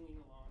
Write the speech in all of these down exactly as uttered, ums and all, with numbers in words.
singing along.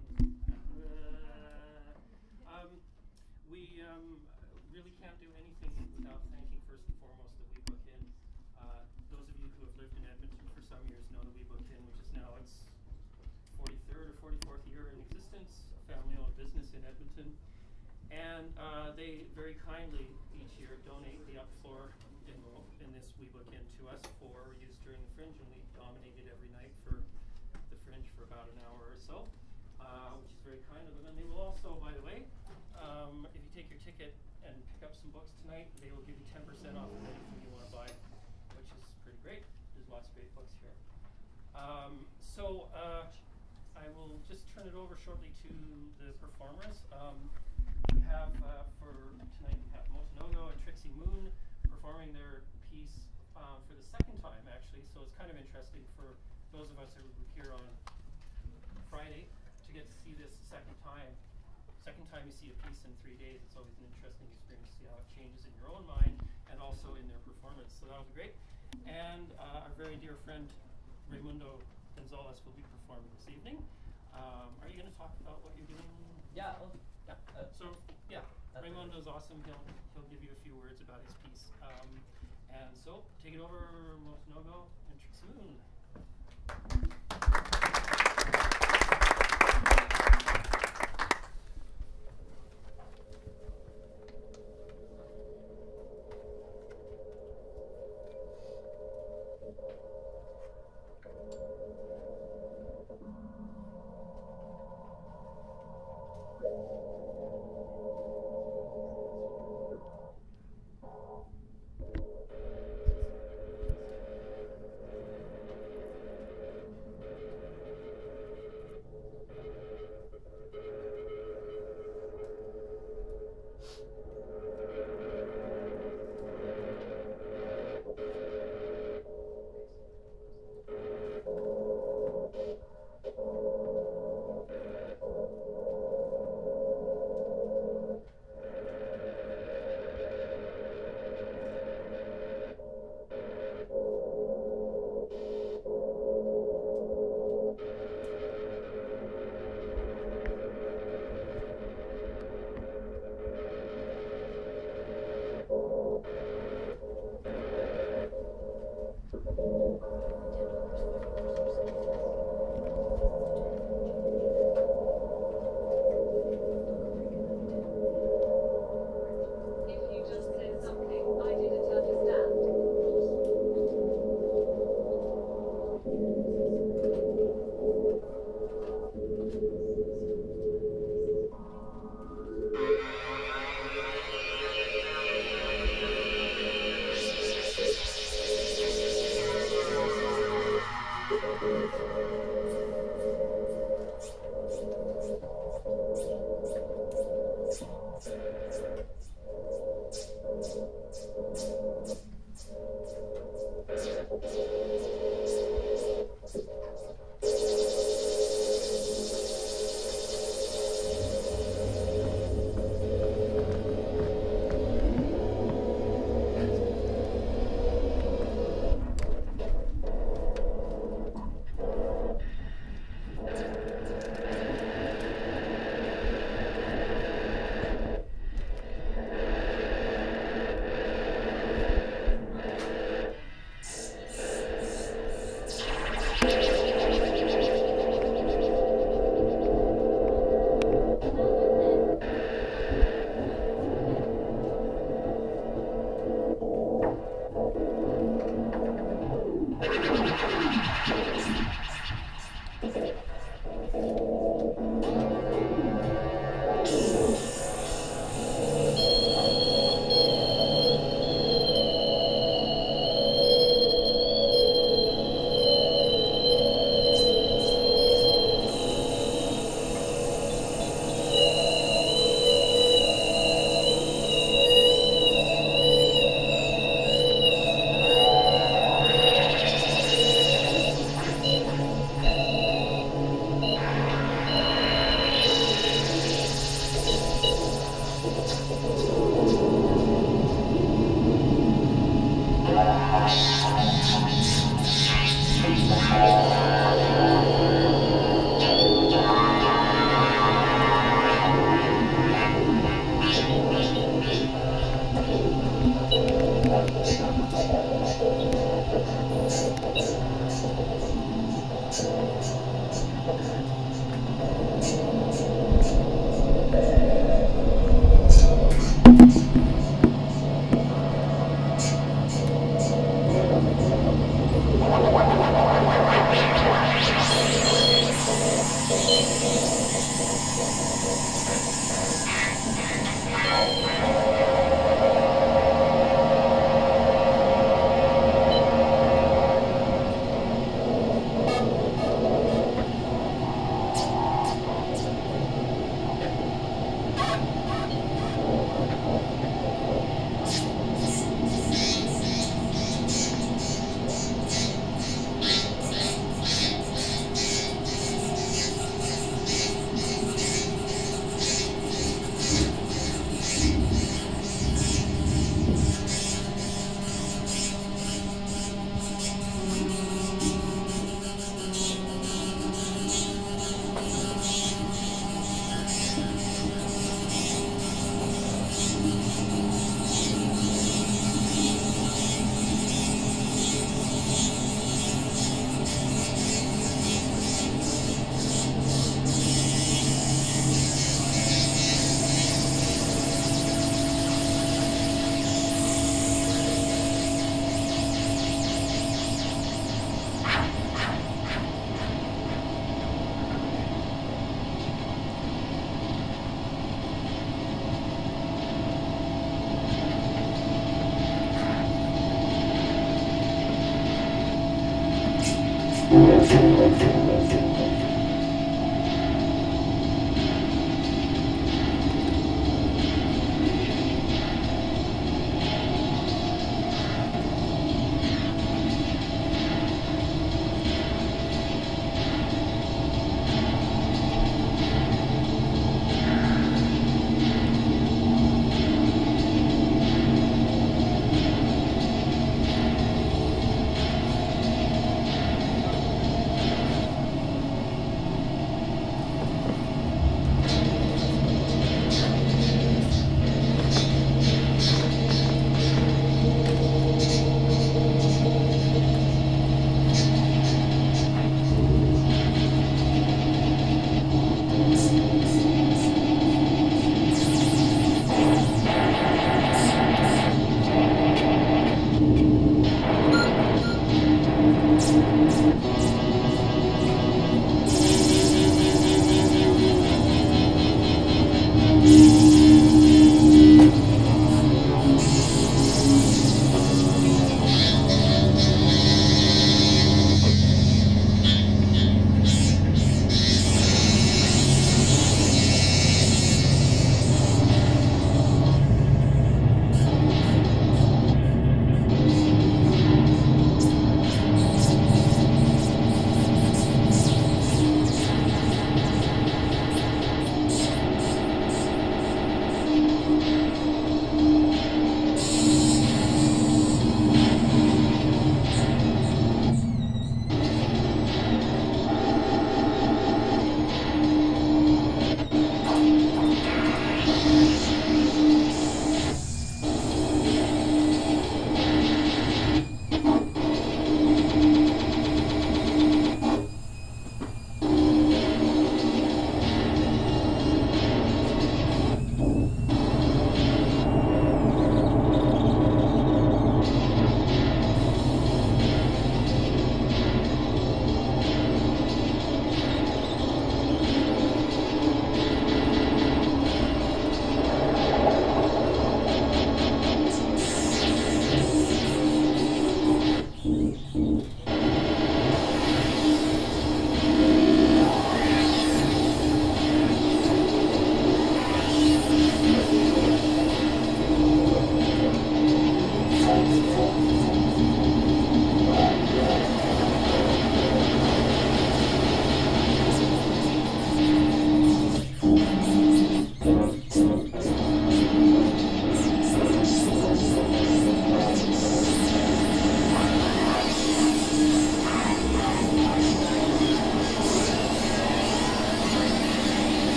Uh, um, we um, really can't do anything without thanking first and foremost the We Book Inn. Uh, those of you who have lived in Edmonton for some years know the We Book Inn, which is now its forty-third or forty-fourth year in existence, a family-owned business in Edmonton. And uh, they very kindly each year donate the upfloor in, in this We Book Inn to us for use during the Fringe, and we dominate it every night for the Fringe for about an hour or so, uh, which is very kind of them. And they will also, by the way, um, if you take your ticket and pick up some books tonight, they will give you ten percent off of anything you want to buy, which is pretty great. There's lots of great books here. Um, so uh, I will just turn it over shortly to the performers. Um, we have, uh, for tonight, we have Motonogo and Trixie Moon performing their piece uh, for the second time, actually. So it's kind of interesting for those of us who were here on Friday to get to see this second time. Second time you see a piece in three days, it's always an interesting experience to see how it changes in your own mind and also in their performance. So that'll be great. And uh, our very dear friend Raimundo Gonzalez will be performing this evening. Um, are you going to talk about what you're doing? Yeah. I'll, yeah. Uh, so yeah, Raimundo's awesome. He'll he'll give you a few words about his piece. Um, and so take it over, Motonogo and Trixie Moon.